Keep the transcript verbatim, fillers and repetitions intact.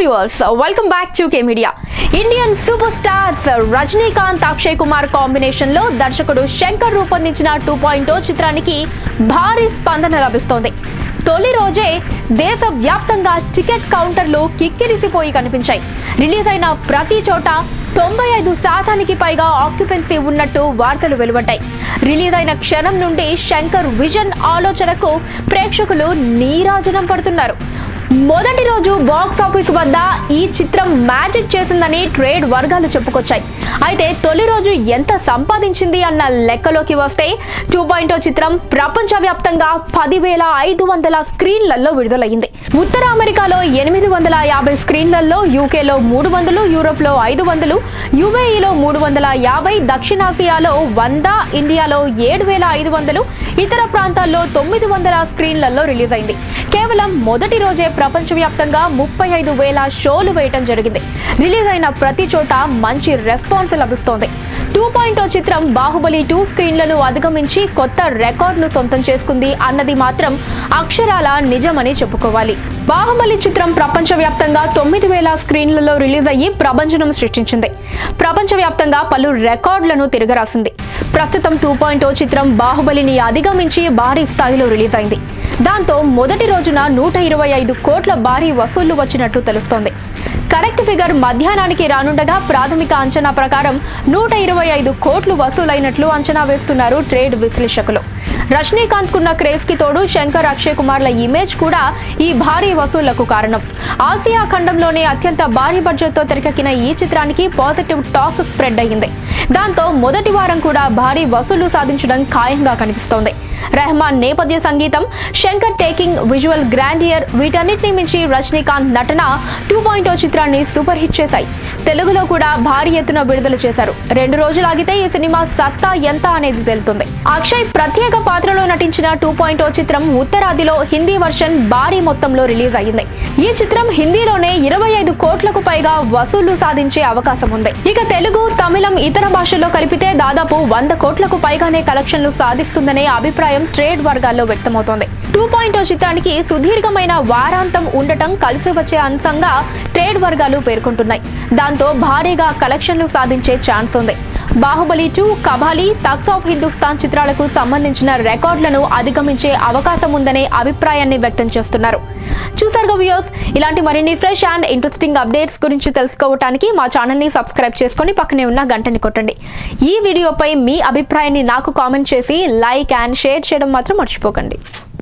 viewers, welcome back to K Media. Indian superstars Rajinikanth Akshay Kumar combination లో దర్శకుడు శంకర్ రూపొందించిన two point ఓ చిత్రానికి భారీ స్పందన లభిస్తోంది. తొలి రోజే దేశవ్యాప్తంగా టికెట్ కౌంటర్లు కిక్కిరిసిపోయి కనిపించాయి. రిలీజ్ అయిన ప్రతి చోట తొంభై ఐదు శాతానికి పైగా ఆక్యుపెన్సీ ఉన్నట్టు వార్తలు వెలువడ్డాయి. రిలీజ్ అయిన క్షణం నుండి శంకర్ విజన్ ఆలోచనకు ప్రేక్షకులు నీరాజనం పడుతున్నారు. మొదటి రోజు బాక్స్ ఆఫీస్ వద్ద ఈ చిత్రం మ్యాజిక్ చేసిందని ట్రేడ్ వర్గాలు చెప్పుకొచ్చాయి. అయితే తొలి రోజు ఎంత సంపాదించింది అన్న లెక్కలోకి వస్తే టూ పాయింట్ ఓ చిత్రం ప్రపంచవ్యాప్తంగా పదివేల ఐదు వందల స్క్రీన్లలో విడుదలయ్యింది. ఉత్తర అమెరికాలో ఎనిమిది వందల యాభై స్క్రీన్లలో, యూకేలో మూడు వందలు, యూరోప్ లో ఐదు వందలు, యుఏఈలో మూడు వందల యాభై, దక్షిణాసియాలో వంద, ఇండియాలో ఏడు వేల ఐదు వందలు, ఇతర ప్రాంతాల్లో తొమ్మిది వందల స్క్రీన్లలో రిలీజ్ అయింది. కేవలం మొదటి రోజే ప్రపంచవ్యాప్తంగా ముప్పై ఐదు వేల షోలు వేయటం జరిగింది. రిలీజ్ అయిన ప్రతి చోట మంచి రెస్పాన్స్ లభిస్తోంది. టూ పాయింట్ ఓ చిత్రం బాహుబలి టూ స్క్రీన్లను అధిగమించి కొత్త రికార్డును సొంతం చేసుకుంది అన్నది మాత్రం అక్షరాల నిజమని చెప్పుకోవాలి. బాహుబలి చిత్రం ప్రపంచవ్యాప్తంగా తొమ్మిది వేల స్క్రీన్లలో రిలీజ్ అయ్యి ప్రభంజనం సృష్టించింది. ప్రపంచవ్యాప్తంగా పలు రికార్డులను తిరగరాసింది. ప్రస్తుతం టూ పాయింట్ ఓ చిత్రం బాహుబలిని అధిగమించి భారీ స్థాయిలో రిలీజ్ అయింది. దాంతో మొదటి రోజున నూట ఇరవై ఐదు కోట్ల భారీ వసూళ్లు వచ్చినట్టు తెలుస్తోంది. కరెక్ట్ ఫిగర్ మధ్యాహ్నానికి రానుండగా ప్రాథమిక అంచనా ప్రకారం నూట ఇరవై ఐదు కోట్లు వసూలైనట్లు అంచనా వేస్తున్నారు ట్రేడ్ విశ్లేషకులు. రజనీకాంత్ కున్న క్రేజ్ కి తోడు శంకర్, అక్షయ్ కుమార్ల ఇమేజ్ కూడా ఈ భారీ వసూళ్లకు కారణం. ఆసియా ఖండంలోనే అత్యంత భారీ బడ్జెట్ తో తెరకెక్కిన ఈ చిత్రానికి పాజిటివ్ టాక్ స్ప్రెడ్ అయ్యింది. దాంతో మొదటి వారం కూడా భారీ వసూళ్లు సాధించడం ఖాయంగా కనిపిస్తోంది. రెహమాన్ నేపథ్య సంగీతం, శంకర్ టేకింగ్, విజువల్ గ్రాండియర్ వీటన్నిటిని మించి రజనీకాంత్ నటన టూ పాయింట్ ఓ చిత్రాన్ని సూపర్ హిట్ చేశాయి. తెలుగులో కూడా భారీ ఎత్తున విడుదల చేశారు. రెండు రోజులాగితే ఈ సినిమా సత్తా ఎంత అనేది తెలుస్తుంది. అక్షయ్ ప్రత్యేక పాత్రలో నటించిన టూ పాయింట్ ఓ చిత్రం ఉత్తరాదిలో హిందీ వర్షన్ భారీ మొత్తంలో రిలీజ్ అయ్యింది. ఈ చిత్రం హిందీలోనే ఇరవై ఐదు కోట్లకు పైగా వసూళ్లు సాధించే అవకాశం ఉంది. ఇక తెలుగు, తమిళం, ఇతర భాషల్లో కలిపితే దాదాపు వంద కోట్లకు పైగానే కలెక్షన్లు సాధిస్తుందనే అభిప్రాయం ట్రేడ్ వర్గాల్లో వ్యక్తమవుతోంది. టూ పాయింట్ ఓ చిత్రానికి సుదీర్ఘమైన వారాంతం ఉండటం కలిసి వచ్చే అంశంగా ట్రేడ్ వర్గాలు పేర్కొంటున్నాయి. దాంతో భారీగా కలెక్షన్లు సాధించే ఛాన్స్ ఉంది. Baahubali two, Kabali, Thugs of Hindostan చిత్రాలకు సంబంధించిన రికార్డులను అధిగమించే అవకాశం ఉందనే అభిప్రాయాన్ని వ్యక్తం చేస్తున్నారు. చూసారుగా వ్యూయర్స్, ఇలాంటి మరిన్ని ఫ్రెష్ అండ్ ఇంట్రెస్టింగ్ అప్డేట్స్ గురించి తెలుసుకోవడానికి మా ఛానల్ ని సబ్స్క్రైబ్ చేసుకుని పక్కనే ఉన్న గంటని కొట్టండి. ఈ వీడియోపై మీ అభిప్రాయాన్ని నాకు కామెంట్ చేసి లైక్ అండ్ షేర్ చేయడం మాత్రం మర్చిపోకండి.